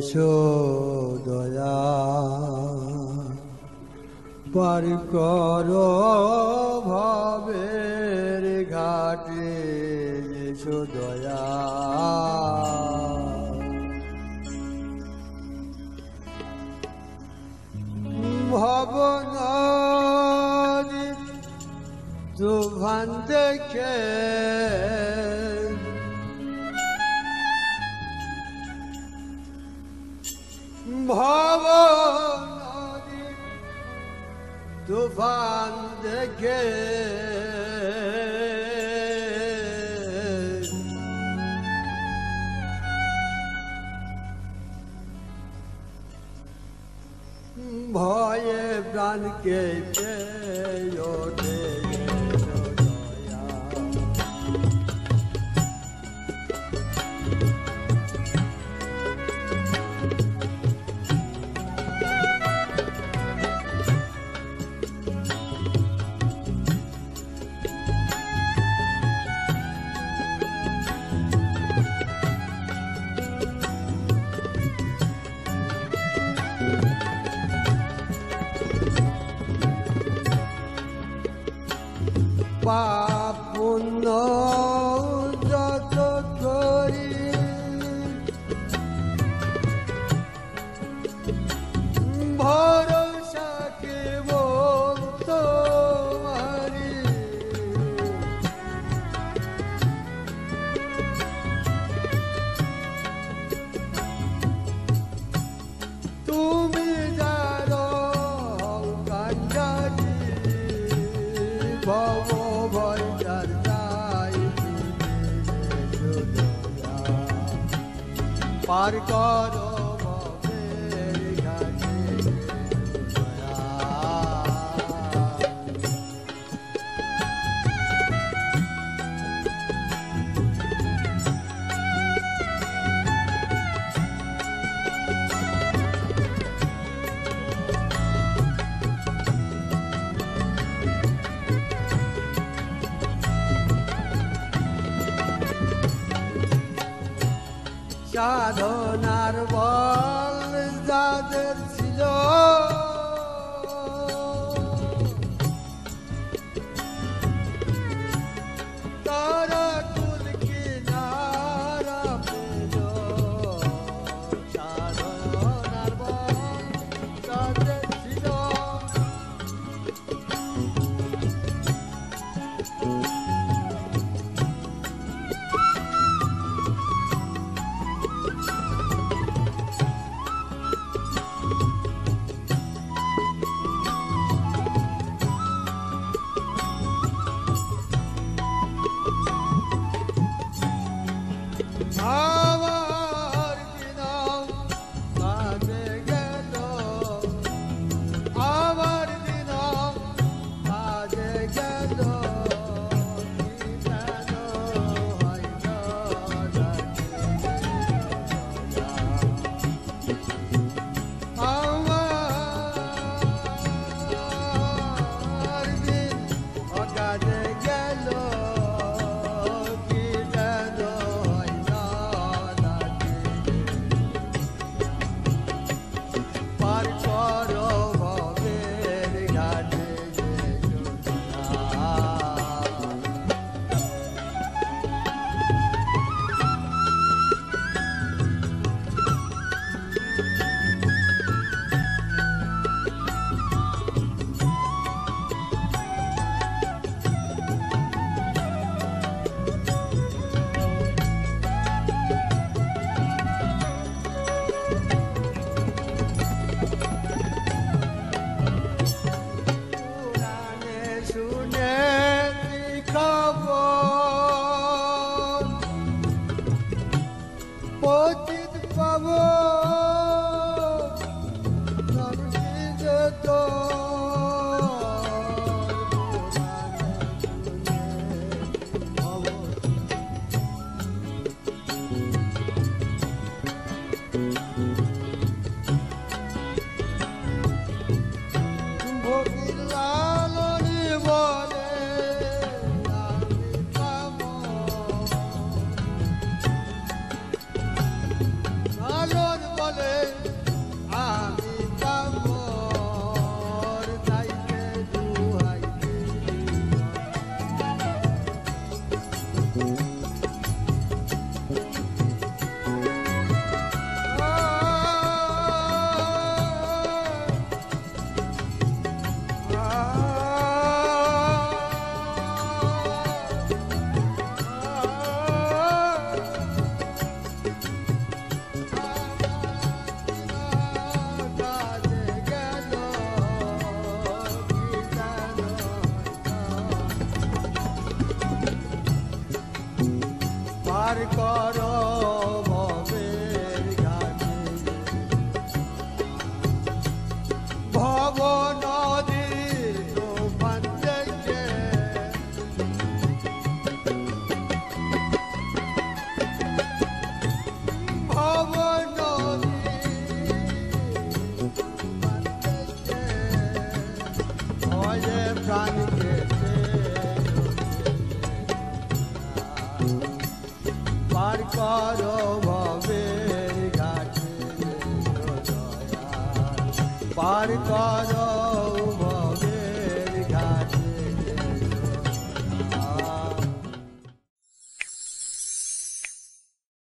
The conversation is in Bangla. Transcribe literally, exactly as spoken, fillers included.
যশোদয়া পার করো ভবের ঘাটে যশোদয়া ভবনদী তুফান দেখে ভবনদী তুফান দেখে ভয়ে প্রাণকে পেয়ে ওঠে পাপ পুণ্য যত করি ভরসা কেবল তোমারি তুমি যারো কান্ডারি ভব পার করো ভবের ঘাটে সাধনার বল যাদের ছিল তারা কুল কিনারা পেল সাধনার বল যাদের ছিল আমার দিন কাজে গেল আমার দিন কাজে গেল আমার দিন কাজে গেল পতিত পাব সবকিছু তো ভোগির লালনি বলে আমি পার করো ভবের ঘাটে ভব নদীর তুফান থেকে ভব নদীর তুফান থেকে ভয়ে প্রাণ কেটে পার করো ভবের ঘাটে পার করো